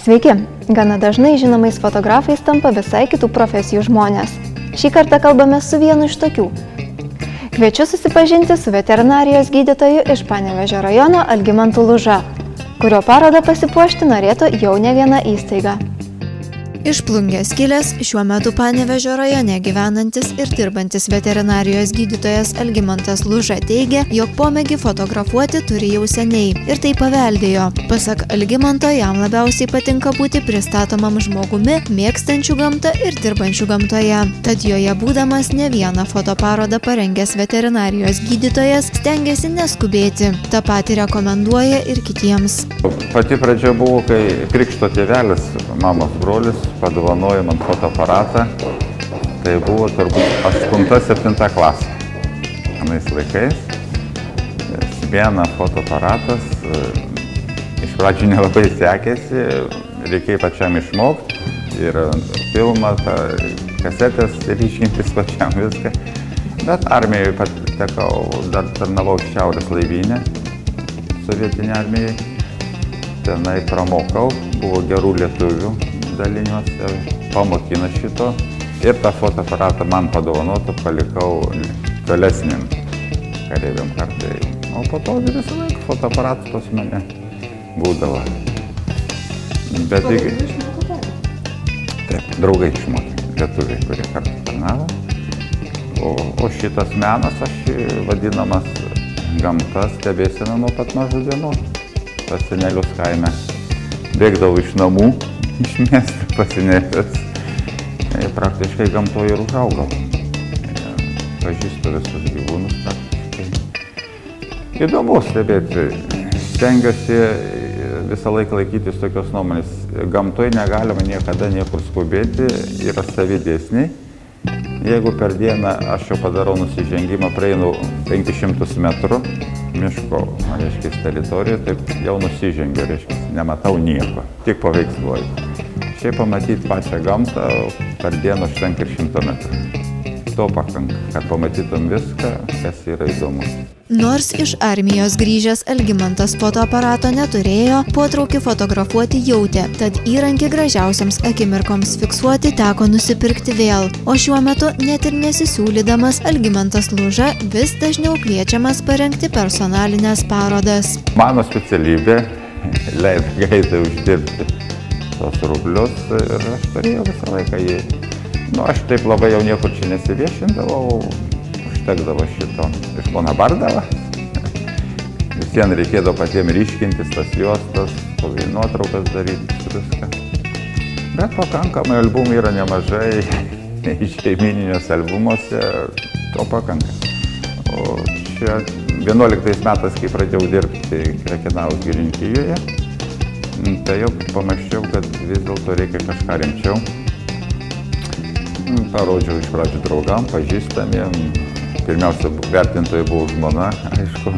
Sveiki! Gana dažnai žinomais fotografais tampa visai kitų profesijų žmonės. Šį kartą kalbame su vienu iš tokių. Kviečiu susipažinti su veterinarijos gydytoju iš Panevėžio rajono Algimantu Luža, kurio parodą pasipuošti norėtų jau ne viena įstaiga. Iš Plungės kilęs, šiuo metu Panevėžio rajone gyvenantis ir dirbantis veterinarijos gydytojas Algimantas Luža teigia, jog pomėgį fotografuoti turi jau seniai ir tai paveldėjo. Pasak Algimanto, jam labiausiai patinka būti pristatomam žmogumi, mėgstančių gamtą ir dirbančių gamtoje. Tad joje būdamas ne vieną fotoparodą parengęs veterinarijos gydytojas stengiasi neskubėti. Ta pati rekomenduoja ir kitiems. Pati pradžia buvo, kai krikšto tėvelis, mamos brolis, padovanojo man fotoaparatą. Tai buvo turbūt 8-7 klasė. Anais laikais. Viena fotoaparatas. Iš pradžių nelabai sekėsi. Reikėjo pačiam išmokti. Ir filmą, kasetės ryškintis pačiam viską. Bet armijoje patekau, dar tarnavau Šiaurės laivyne. Sovietinė armijai. Tenai pramokau. Buvo gerų lietuvių daliniuose, pamokina šito ir tą fotoaparatą man padovanotą palikau tolesniam kareiviam kartai. O po to visą laiką fotoaparatas pas mane būdavo. Bet taip, draugai išmokė, lietuviai, kurie kartu tarnavo. O šitas menas, aš vadinamas gamta, stebėsena nuo pat mažų dienų. Pas senelius kaime bėgdavau iš namų, iš miesto pasinėręs. Praktiškai gamtoje ir užaugau. Pažįstu visus gyvūnus praktiškai. Įdomu stebėti. Stengiuosi visą laiką laikytis tokios nuomonės. Gamtoje negalima niekada niekur skubėti, yra savi dėsniai. Jeigu per dieną aš jau padarau nusižengimą, praeinu 500 metrų miško, reiškia, teritorijoje, taip jau nusižengiu, reiškia, nematau nieko, tik paveiksluoju. Šiaip pamatyti pačią gamtą per dieną užtenka ir 100 metrų. To pakanka, kad pamatytum viską, kas yra įdomu. Nors iš armijos grįžęs Algimantas fotoaparato neturėjo, potraukį fotografuoti jautė, tad įrankį gražiausiams akimirkoms fiksuoti teko nusipirkti vėl. O šiuo metu net ir nesisiūlydamas Algimantas Luža vis dažniau kviečiamas parengti personalinės parodas. Mano specialybė leido greitai uždirbti tos rublius ir aš turėjau visą laiką jį. Aš taip labai jau niekur čia nesiviešindavau, užtekdavo šito iš pono Bardavo. Visien reikėdavo patiem ryškintis tas juostas, nuotraukas daryti, viską. Bet pakankamai albumų yra nemažai, šeimininiuose albumuose, to pakanka. O čia 11 metais, kai pradėjau dirbti Krekenavos girininkijoje, tai jau pamąsčiau, kad vis dėlto reikia kažką rimčiau. Parodžiau iš pradžių draugam, pažįstamiem. Pirmiausia, vertintojai buvo žmona, aišku.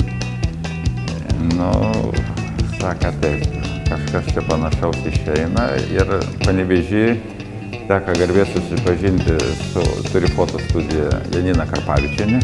Sakė taip, kažkas čia panašaus išeina. Ir Panevėžy teko garbės susipažinti su, turi fotostudiją Janina Karpavičienė.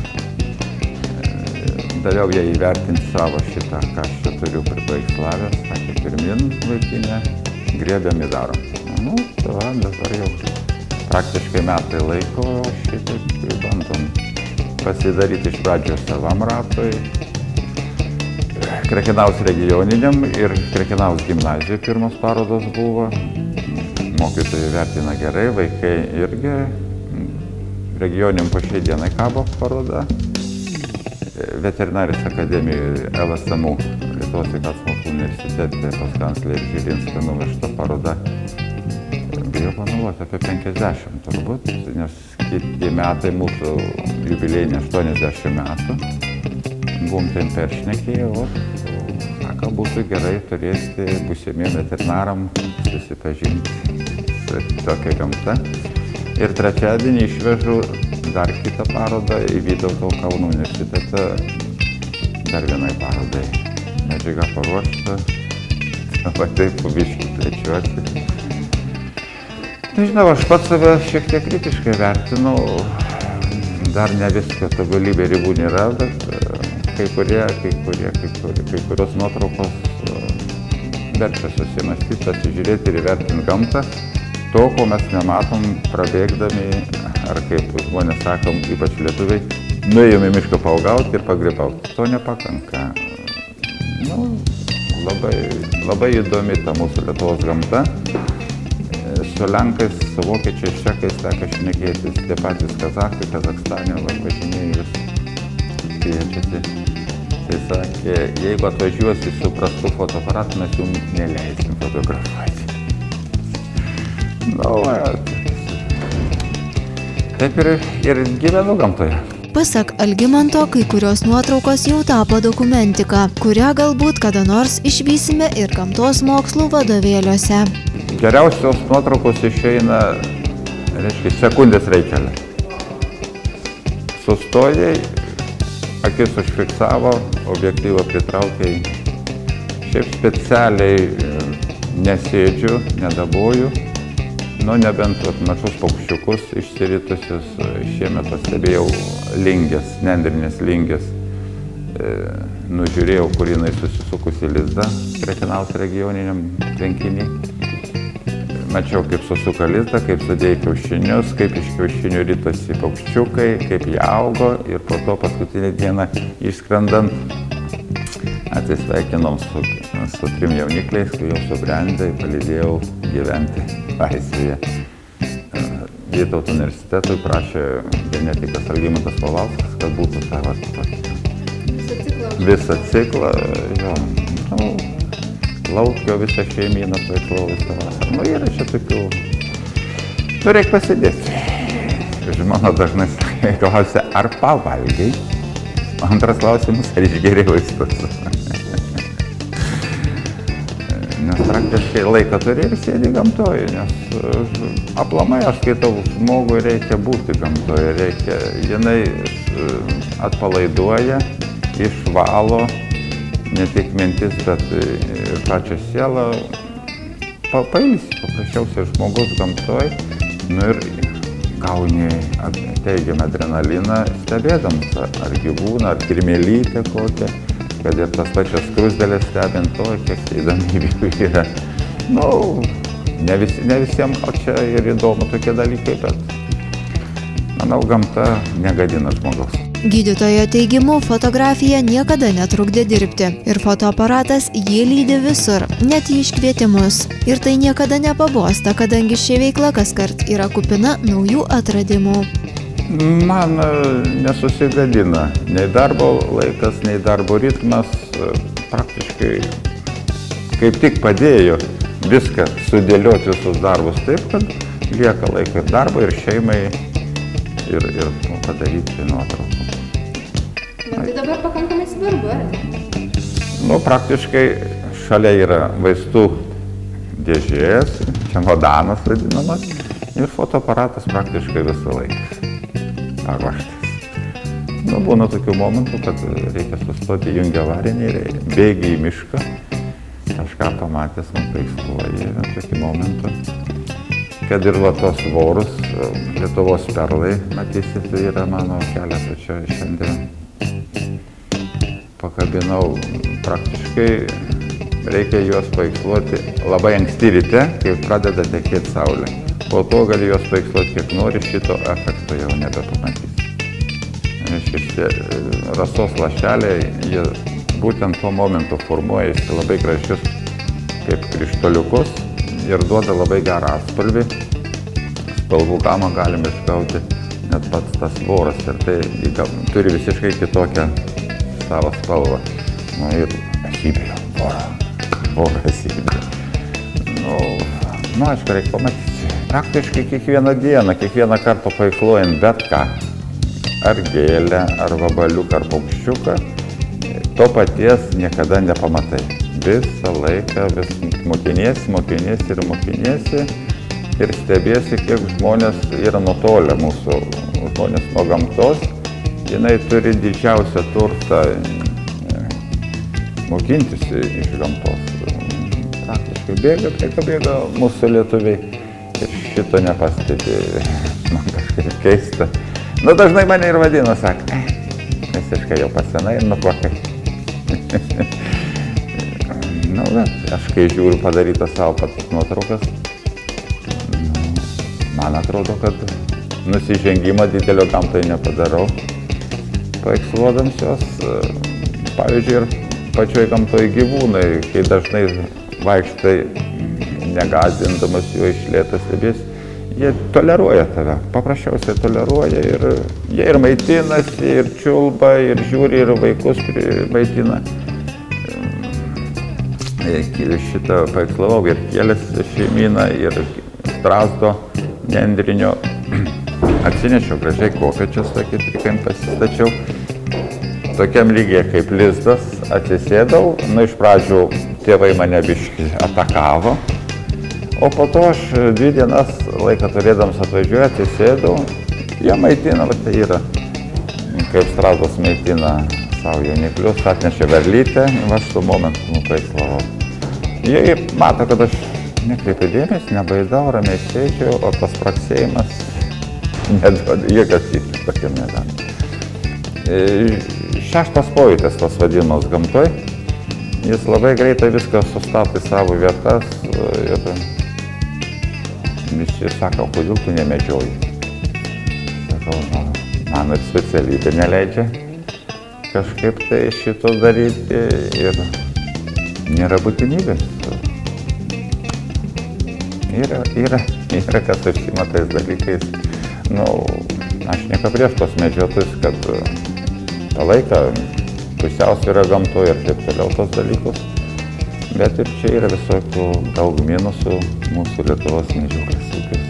Daviau ją įvertinti savo šitą, ką aš čia turiu pripaveikslavęs. Sakė, pirmin vaikinę, griebiam į darom. Dabar jau praktiškai metai laiko šitaip bandom pasidaryti iš pradžių savam ratui. Krekenavos regioniniam ir Krekenavos gimnazijoj pirmos parodos buvo. Mokytojai vertina gerai, vaikai irgi. Regioniniam po šiai dienai kabo paroda. Veterinarijos akademijoje LSMU, Lietuvos sveikatos mokslų universitete, pas kanclerį Žilinską nuvežta paroda. Bijau pameluoti apie 50 turbūt, nes kiti metai mūsų jubiliejinė 80 metų. Buvom ten peršnekėję, sako, būtų gerai turėti būsimiem veterinaram susipažinti su tokia gamta. Ir trečiadienį išvežu dar kitą parodą į Vytauto Kauno universitetą, dar vienai parodai. Medžiaga paruošta, va taip biškį plečiuosi. Nežinau, aš pats save šiek tiek kritiškai vertinu, dar ne viską tobulybė ribų nėra, bet kai kurios nuotraukos verčia susimastyti, pasižiūrėti ir įvertinti gamtą, to, ko mes nematom prabėgdami, ar kaip žmonės sakom, ypač lietuviai, nuėjome į mišką paugauti ir pagrybauti. To nepakanka. Labai įdomi ta mūsų Lietuvos gamta. Su Lenkais, su vokiečiais, čekais teko šnekėtis, tie patys kazachai, Kazakstane važinėjus kviečiasi. Tai sakė, jeigu atvažiuosi su prastu fotoaparatu, mes jums neleisim fotografuoti. Taip ir gyvenu gamtoje. Pasak Algimanto, kai kurios nuotraukos jau tapo dokumentika, kurią galbūt kada nors išvysime ir gamtos mokslų vadovėliuose. Geriausios nuotraukos išeina, reiškia, sekundės reikelė. Sustojai, akis užfiksavo, objektyvą pritraukiai. Šiaip specialiai nesėdžiu, nedaboju. Nebent mažus paukščiukus išsiritusius, šiemet pastebėjau lingės, nendrinės lingės. Nužiūrėjau, kur jinai susisukusi lizdą Kretingaus regioniniam tvenkinį. Mačiau, kaip susuka lizdą, kaip sudėjo kiaušinius, kaip iš kiaušinių ritosi paukščiukai, kaip jie augo ir po to paskutinę dieną išskrendant atsisveikinom su 3 jaunikliais, kai jau subrendę, palydėjau gyventi laisvėje. Vytauto universitetui prašė genetikas Algimantas Paulauskas, kad būtų visą ciklą, laukio visą šeimyną paiklau visą vasarą. Yra čia tokių, reikia pasidėti. Žmona dažnai klausia, ar pavalgiai? Antras klausimas, ar išgeri vaistus? Nes praktiškai laiką turi ir sėdi gamtoje, nes aplamai aš skaitau, žmogui reikia būti gamtoje, jinai atpalaiduoja, išvalo, ne tik mintis, bet ir pačią sielą, pailsi, paprasčiausiai žmogus gamtoje, ir gauni teigiamą adrenaliną, stebėdamas ar gyvūną, ar kirmėlytę kokią, kad ir tas pačias skruzdėlės stebint to, kiek įdomybių yra. Ne visiems čia ir įdomu tokie dalykai, bet manau, gamta negadina žmogaus. Gydytojo teigimu, fotografija niekada netrukdė dirbti ir fotoaparatas jį lydi visur, net į iškvietimus. Ir tai niekada nepabosta, kadangi ši veikla kaskart yra kupina naujų atradimų. Man nesusigadina nei darbo laikas, nei darbo ritmas, praktiškai kaip tik padėjo viską sudėlioti visus darbus taip, kad lieka laiko ir darbo, ir šeimai, ir padaryti nuotraukų. Tai dabar pakankamai svarbu, ar ne? Praktiškai šalia yra vaistų dėžės, čemodanas vadinamas, ir fotoaparatas praktiškai visą laiką. Paruoštas. Būna tokių momentų, kad reikia sustoti, jungia avarinį ir bėgi į mišką, kažką pamatęs, paiksluoji, tokį momentą. Kad ir tos vorus, Lietuvos perlai, matysit, tai yra mano keletą čia šiandien. Pakabinau, praktiškai reikia juos paiksluoti labai anksti ryte, kai pradeda tekėti saulė. Po to gali juos paiksluoti kiek nori, šito efekto jau nebepamatys. Reiškia, rasos lašeliai, jie būtent tuo momentu formuojasi labai gražius kaip krištoliukus ir duoda labai gerą atspalvį. Spalvų gamą galime išgauti net pats tas voras ir tai turi visiškai kitokią savo spalvą. Ir esybė, vorą esybė. Aišku, reikia pamatyti. Praktiškai kiekvieną dieną, kiekvieną kartą paikluojant bet ką, ar gėlę, ar vabaliuką, ar paukščiuką, to paties niekada nepamatai. Visą laiką vis mokiniesi ir stebėsi, kiek žmonės yra nutolę mūsų žmonės nuo gamtos. Jinai turi didžiausią turtą mokintis iš gamtos. Praktiškai bėga mūsų lietuviai. Ir šito nepastebi, man kažkaip keista. Dažnai mane ir vadina, sako, visiškai jau pasenai ir nukvakai. Nu, bet aš kai žiūriu padarytą savo patas nuotraukas, man atrodo, kad nusižengimą didelio gamtai nepadarau. Paveiksluodams jos, pavyzdžiui, ir pačioj gamtoj gyvūnai, kai dažnai vaikštai negąsdindamas jo iš lėto stebės, jie toleruoja tave, paprasčiausiai toleruoja ir jie ir maitinasi, ir čiulba, ir žiūri, ir vaikus maitina. Šitą paveikslavau ir kėlės šeimyną, ir strazdo nendrinio. Atsinešiau gražiai kopėčias, tokį trikampį pasistačiau. Tokiam lygiai kaip lizdas atsisėdau, iš pradžių tėvai mane biškį atakavo, o po to aš 2 dienas laiką turėdams atvažiuoju, atsisėdau, jie maitina, va tai yra, kaip strazdas maitina savo jauniklius, atnešė verlytę, va šitų momentų nupaikslavau. Jie mato, kad aš nekreipiu dėmesį, nebaidau, ramiai sėdžiu, o tas praksėjimas neduoda, jokios įtakos tokiam nedaro. 6 pojūtis tas vadinamas gamtoj, jis labai greitai viską sustato į savo vietas ir visi sako, kodėl tu nemedžioji. Sakau, man ir specialybė neleidžia kažkaip tai šito daryti ir nėra būtinybės. Yra kas užsima tais dalykais. Aš nieko prieš tos medžiotojus, kad palaiko pusiausvyrą gamtoje ir taip toliau tos dalykus. Bet ir čia yra visokių daug minusų mūsų Lietuvos medžioklės ūkis.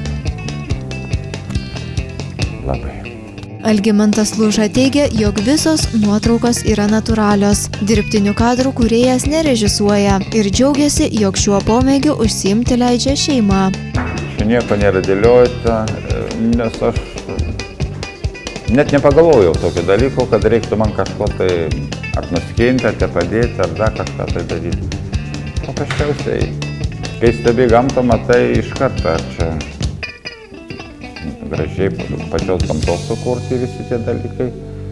Labai. Algimantas Lūža teigia, jog visos nuotraukos yra natūralios. Dirbtinių kadrų kūrėjas nerežisuoja ir džiaugiasi, jog šiuo pomėgiu užsiimti leidžia šeima. Čia nieko nėra dėliota, nes aš net nepagalvojau tokio dalyko, kad reiktų man kažko tai ar nuskinti, ar padėti, ar dar kažką tai daryti. Paprasčiausiai, kai stebi gamtą, matai iš karto, ar čia gražiai pačios gamtos sukurti visi tie dalykai.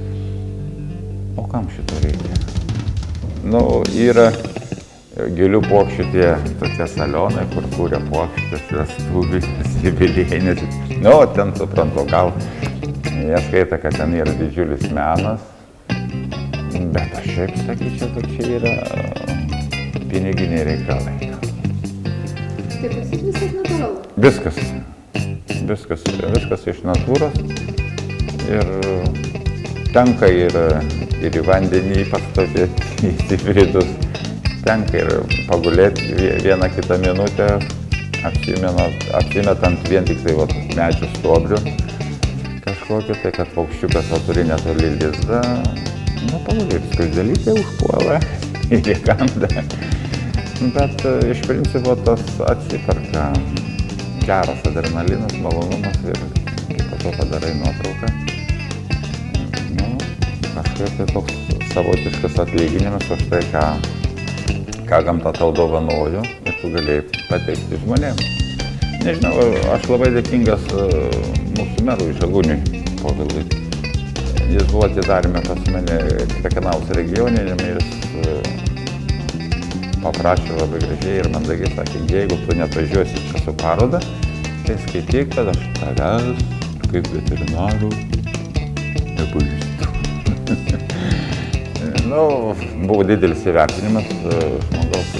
O kam šito reikia? Yra gėlių puokščių tie tokie salionai, kur kūrė puokštis, vestuvių, jubiliejinius. Ten suprantu, gal jie skaita, kad ten yra didžiulis menas, bet aš šiaip sakyčiau, kad čia yra piniginiai reikalai. Taip, viskas natūralu? Viskas iš natūros ir tenka ir į vandenį pastovėti įsibridus, tenka ir pagulėti 1-kitą minutę, apsimetant vien tik tai medžių stuobrių kažkokį, tai kad paukščiukas turi netoli lizdą, pagulėti, skruzdėlytė užpuola ir įkanda. Bet iš principo tas atsiperka. Geras adrenalinas, malonumas ir kai po to padarai nuotrauką. Kažkaip tai toks savotiškas atlyginimas už tai, ką gamta tau dovanojo ir tu galėjai pateikti žmonėms. Nežinau, aš labai dėkingas mūsų merui Žagūniui Povilui. Jis buvo atidarime pas mane Krekenavos regioniniame ir jis paprašė labai gražiai ir mandagiai sakė, jeigu tu neatvažiuosi čia su paroda, tai skaityk, kad aš tavęs kaip veterinarų nepažįstu. Buvo didelis įvertinimas žmogaus,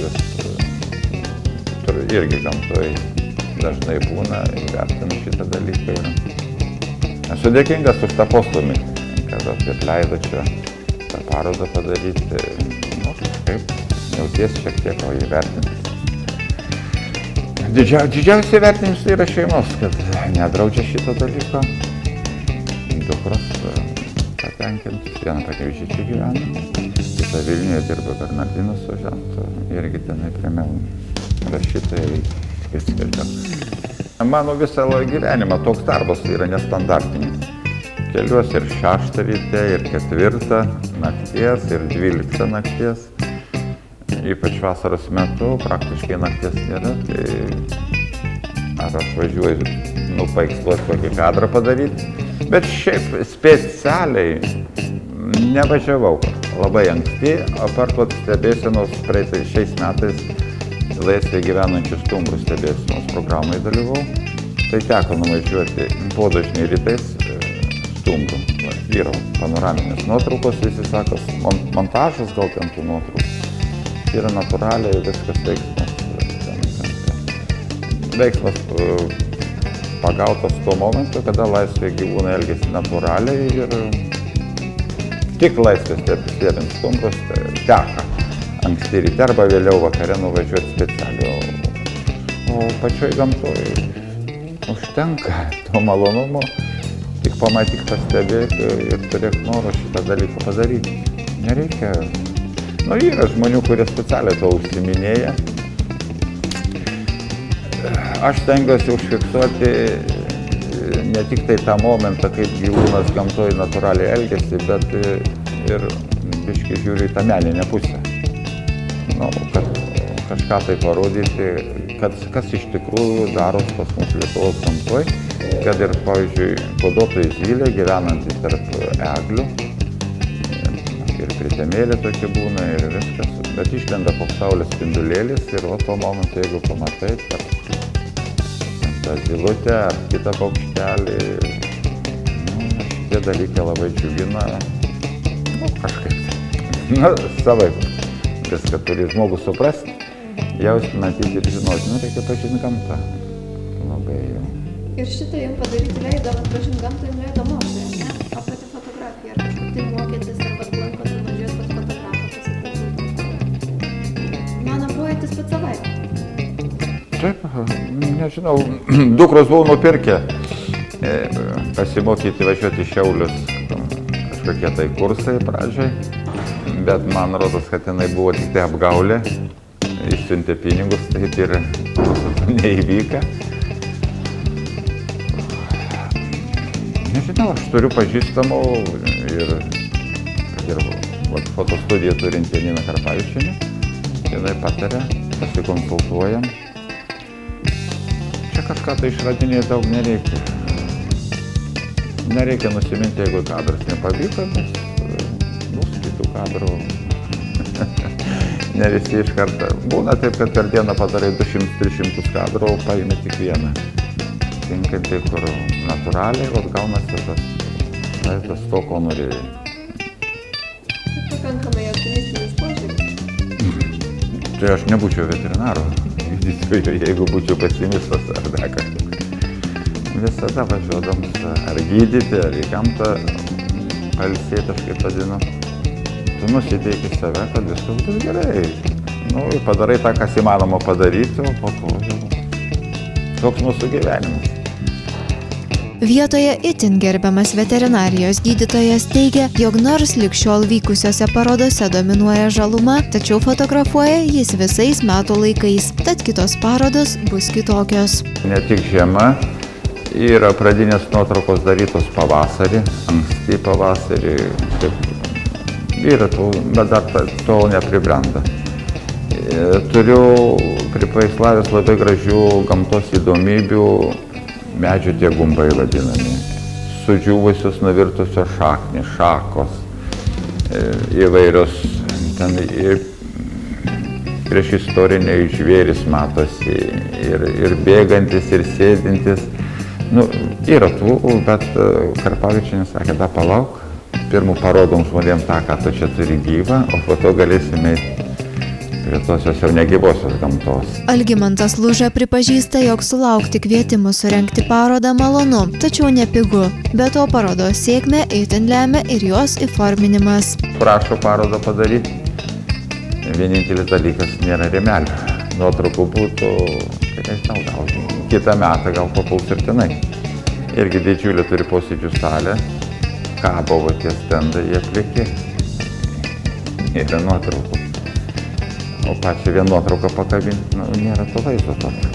kuris irgi gamtoj dažnai būna, įvertina šitą dalyką. Esu dėkingas už tą postumį, kad leido čia tą parodą padaryti, kaip jautiesi šiek tiek įvertintas. Didžiausiai vertinimas yra šeimos, kad nedraudžia šito dalyko. Dukros patenkintus, viena Panevėžyje čia gyvena, kita Vilniuje dirba Bernardinos Ožanto, irgi tenai prie Melno rašytojai įskelbiam. Mano visą gyvenimą toks darbas yra nestandartinis. Keliuosi ir 6 ryte, ir 4 nakties, ir 12 nakties. Ypač vasaros metu, praktiškai nakties nėra, tai ar aš važiuoju paiksluoti kokį kadrą padaryti. Bet šiaip specialiai nevažiavau labai anksti, apart stebėsenos šiais metais laisvėje gyvenančių stumbrų stebėsenos programai dalyvau. Tai teko nuvažiuoti podažniai rytais stumbrų. Yra panoraminės nuotraukos, visi sako, montažas gal ten tų nuotraukų. Yra natūraliai viskas veiksmas pagautas tuo momentu, kada laisvėje gyvūnai elgiasi natūraliai ir tik laisvės stebint stumbrus teka anksti ryte arba vėliau vakare nuvažiuoti specialiai. O pačioj gamtoje užtenka to malonumo, tik pamatyk, pastebėk ir turėk noro šitą dalyką padaryti. Nereikia. Yra žmonių, kurie specialiai to užsiminėja. Aš stengiuosi užfiksuoti ne tik tai tą momentą, kaip gyvūnas gamtoje natūraliai elgiasi, bet ir biškį žiūriu į tą meninę pusę. Kad kažką tai parodyti, kas iš tikrųjų daros pas mus Lietuvos gamtoje, kad ir, pavyzdžiui, kuoduotoji zylė gyvenanti tarp eglių, ir pritemėlė tokie būna ir viskas, bet išlenda koks saulės spindulėlis ir tuo momentu, jeigu pamatai, tą zylutę ar kitą paukštelį, šitie dalykai labai džiugina, kažkaip, savaip. Viską turi žmogus suprasti, jausti, matyti ir žinoti, reikia pažinti gamtą. Labai jau. Ir šitą jums padaryti leido, pažinti gamtą jums leido mokytojas, ne? O pati fotografija, ar kažkur tai mokėtis, ar lankot nuvažiuot pas fotografą pasiklausyti? Meno pojūtis pats savaip? Taip, nežinau, dukros buvo nupirkę pasimokyti važiuoti į Šiaulius kažkokie tai kursai pradžiai. Bet man rodos, kad jinai buvo tik tai apgaulė, išsiuntė pinigus, taip ir neįvyka. Nežinau, aš turiu pažįstamų ir fotostudiją turinti Janina Karpavičienė. Jinai patarė, pasikonsultuojam. Čia kažką tai išradinėti daug nereikia. Nereikia nusiminti, jeigu kadras nepavyko, nes kitų kadrų ne visi iš karto. Būna taip, kad per dieną padarai 200-300 kadrų, o paimi tik vieną. Tinkantį, kur natūraliai, gaunasi tas vaizdas to, ko norėjai. Pakankamai optimistinis požiūris. Tai aš nebūčiau veterinaru, jeigu būčiau pesimistas ar dar kažkas. Visada važiuodams ar gydyti, ar į gamtą pailsėti, aš kaip vadinu. Tu nusiteiki save, kad viskas bus gerai. Padarai tą, kas įmanoma padaryti, o po to jau toks mūsų gyvenimas. Vietoje itin gerbiamas veterinarijos gydytojas teigia, jog nors lig šiol vykusiose parodose dominuoja žaluma, tačiau fotografuoja jis visais metų laikais, tad kitos parodos bus kitokios. Ne tik žiema, yra pradinės nuotraukos darytos pavasarį, anksti pavasarį, yra tų, bet dar tol nepribrenda. Turiu pripaislavęs labai gražių gamtos įdomybių, medžių tie gumbai vadinami, sudžiūvusios nuvirtusios šaknys, šakos, įvairios, ten ir priešistoriniai žvėris matosi, ir bėgantis, ir sėdintis. Yra tų, bet Karpavičienė sakė, da palauk. Pirmų parodom žmonėm tą, ką tu čia turi gyvą, o po to galėsime prie tosios jau negyvosios gamtos. Algimantas Luža pripažįsta, jog sulaukti kvietimų surengti parodą malonu, tačiau nepigu. Be to parodos sėkmę itin lemia ir jos įforminimas. Prašo parodą padaryti. Vienintelis dalykas nėra rėmelio. Nuotraukų būtų, nežinau, gal kitą metą gal papuls ir tenai. Irgi didžiulį turi posėdžių salę. Kabo tie stendai, jie pliki. Yra nuotraukų. O pačią vieną nuotrauką pakabinti, nėra to vaizdo tokio.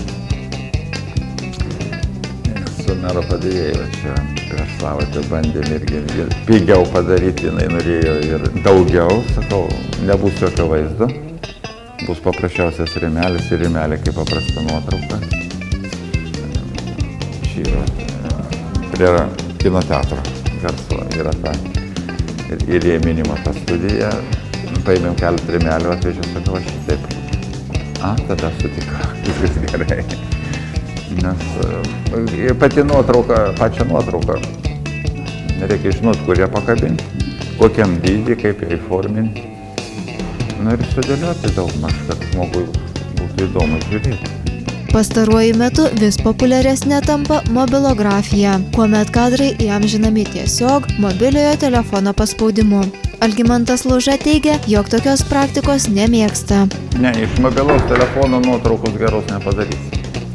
Su mero padėjėjo čia prieš savaitę bandėm irgi pigiau padaryti, jinai norėjo ir daugiau, sakau, nebus jokio vaizdo. Bus paprasčiausias rėmelis ir rėmelė kaip paprasta nuotrauka. Čia yra prie kino teatro garso yra ta ir jie minima tą studiją, paėmėm keletą rėmelių, atvežiu, sakau, aš šitaip. Tada sutikau, viskas gerai. Nes pati nuotrauka, pačią nuotrauką, reikia žinot, kur ją pakabinti, kokiam dydį, kaip ją įforminti. Ir sudėlioti daugmaž, kad žmogui būtų įdomu žiūrėti. Pastaruoju metu vis populiaresnė tampa mobilografija, kuomet kadrai įamžinami tiesiog mobiliojo telefono paspaudimu. Algimantas Lauža teigia, jog tokios praktikos nemėgsta. Ne, iš mobilaus telefono nuotraukos geros nepadarysi.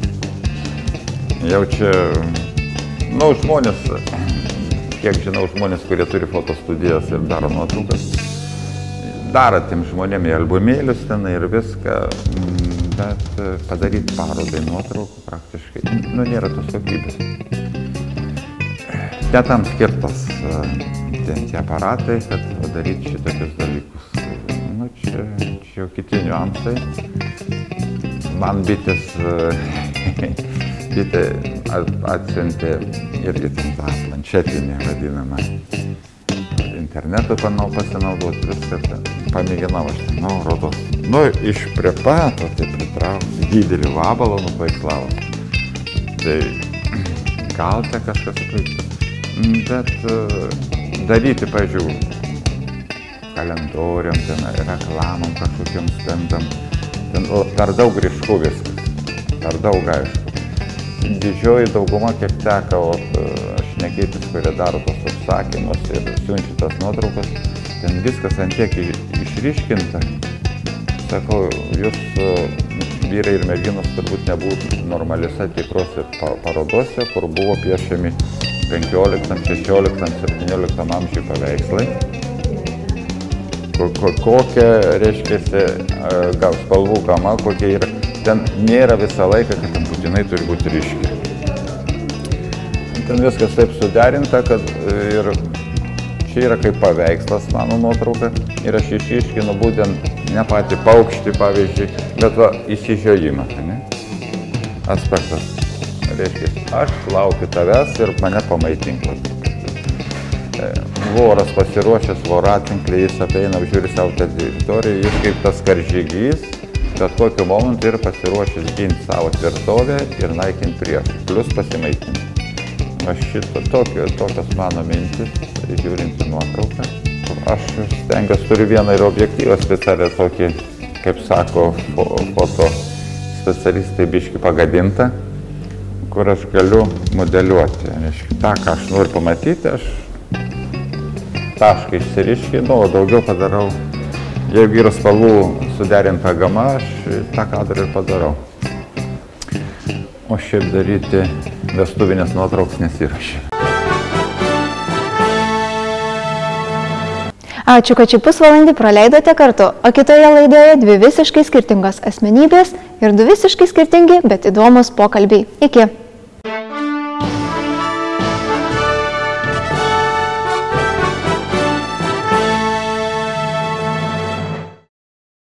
Jau čia, žmonės, kiek žinau, žmonės, kurie turi fotostudijas ir daro nuotraukas, daro tiem žmonėm į albumėlius ten ir viską, bet padaryti parodai nuotraukų praktiškai, nėra tos kokybės. Ne tam skirtas tie aparatai, kad padaryti šitokius dalykus. Čia jau kiti niuansai. Man bitė atsiuntė irgi tą planšetinį vadinamą. Internetu pasinaudoti viską, pamėginau aš ten, rodos. Iš pripato tai pritraukti didelį vabalą nupaikslavo. Tai gal čia kažkas paiktų. Bet daryti, pažiūrėjau, kalendoriam, reklamom kažkokiam stendam, per daug ryšku viskas, per daug aišku. Didžioji dauguma, kiek teka, aš nekeitis, kurie daro tos užsakymus ir siunčia tas nuotraukas, ten viskas ant tiek išryškinta. Sakau, jūs vyrai ir merginos turbūt nebūtų normaliuose tikrose parodose, kur buvo piešiami 15, 16, 17 amžiui paveikslai. Kokia, reiškia, spalvų gama, kokia yra. Ten nėra visą laiką, kad ten būtinai turi būti ryški. Ten viskas taip suderinta, kad ir čia yra kaip paveikslas mano nuotrauka. Ir aš išryškinu būtent ne patį paukštį, pavyzdžiui, bet įsižiojimą. Aspektas. Reiškia, aš laukiu tavęs ir mane pamaitink. Voras pasiruošęs voratinklį, jis apeina, apžiūri savo teritoriją, jis kaip tas karžygys, bet kokiu momentu ir pasiruošęs ginti savo tvirtovę ir naikinti priešą, plus pasimaitinti. Aš tokios mano mintis, žiūrint į nuotrauką. Aš stengiuosi, turiu vieną ir objektyvą specialią tokį, kaip sako, foto specialistai biškį pagadintą, kur aš galiu modeliuoti. Ta, ką aš noriu pamatyti, aš tašką išsiriškinu, o daugiau padarau. Jeigu yra spalvų suderinta gama, aš tą kadrą ir padarau. O šiaip daryti vestuvinės nuotraukas nesirašė. Ačiū, kad šį pusvalandį praleidote kartu, o kitoje laidoje dvi visiškai skirtingos asmenybės ir du visiškai skirtingi, bet įdomus pokalbiai. Iki!